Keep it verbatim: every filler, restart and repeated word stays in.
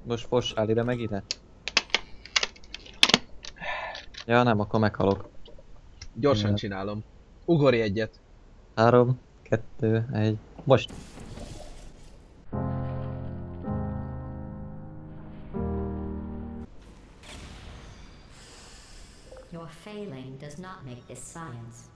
Most fossál ide meg ide? Ja nem, akkor meghalok. Gyorsan Igen. csinálom. Ugorj egyet. Három, kettő, egy. Most! Your failing does not make this science.